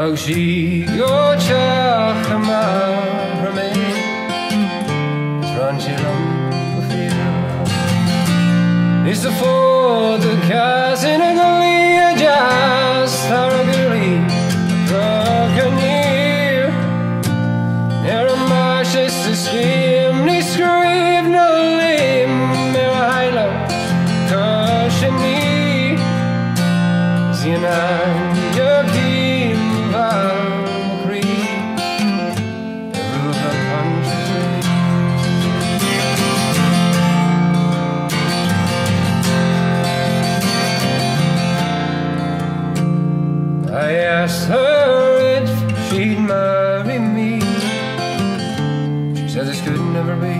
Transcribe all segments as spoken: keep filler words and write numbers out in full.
Augshi yochach marame Tranchilam bufir Is the for the cast in a gully jazz Taraguli Dragonir Neramash is the scheme Ni scrive no limb Merailo Koshani Zianan Yogi I asked her if she'd marry me. She said this could never be.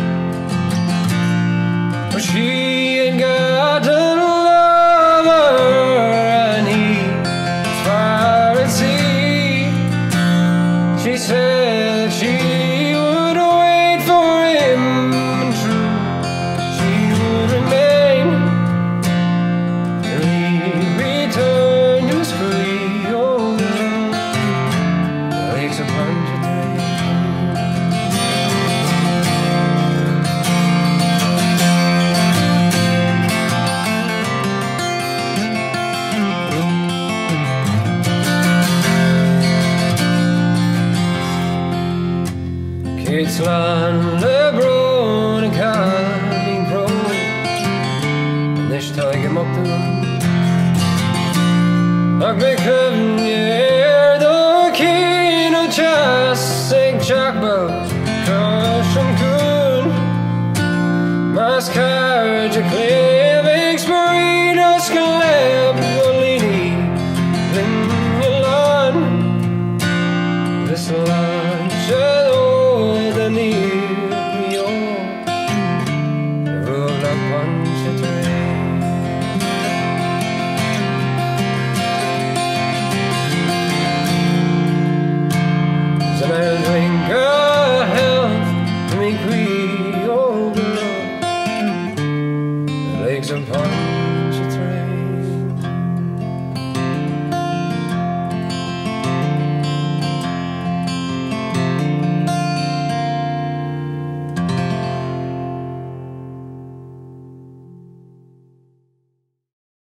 But she had got a lover and he's far at sea. She said she would wait for him, and true she would remain till he returned to his Creole lakes of Pondicherry. Kitzlan, Lebron, en Karin Pro Nish Tiger Moktum Ak Bekhev